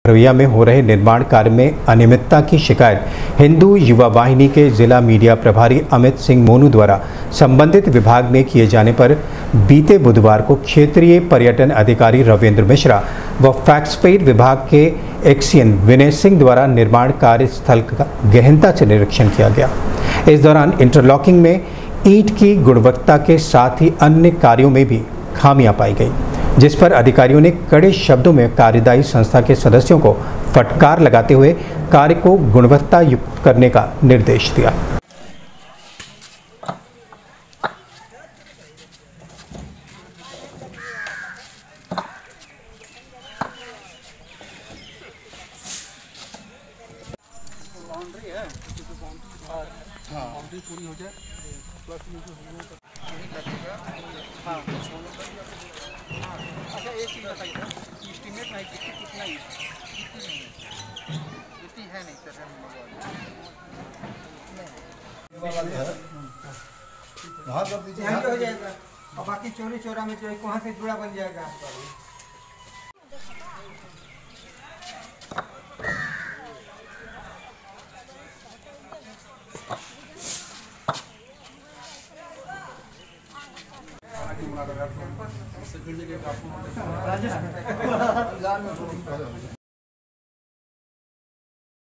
रवैया में हो रहे निर्माण कार्य में अनियमितता की शिकायत हिंदू युवा वाहिनी के जिला मीडिया प्रभारी अमित सिंह मोनू द्वारा संबंधित विभाग में किए जाने पर बीते बुधवार को क्षेत्रीय पर्यटन अधिकारी रविंद्र मिश्रा व फैक्सपेड विभाग के एक्सियन विनय सिंह द्वारा निर्माण कार्य स्थल का गहनता से निरीक्षण किया गया। इस दौरान इंटरलॉकिंग में ईंट की गुणवत्ता के साथ ही अन्य कार्यों में भी खामियां पाई गई, जिस पर अधिकारियों ने कड़े शब्दों में कार्यदायी संस्था के सदस्यों को फटकार लगाते हुए कार्य को गुणवत्ता युक्त करने का निर्देश दिया। बाउंड्री पूरी हो जाए प्लस में जो हाँ अच्छा एक चीज़ बताइए एस्टीमेट नहीं कितना ही इतनी है नहीं सर यहाँ हो जाएगा और बाकी चोरी चोरा में जो है वहाँ से जुड़ा बन जाएगा। राजा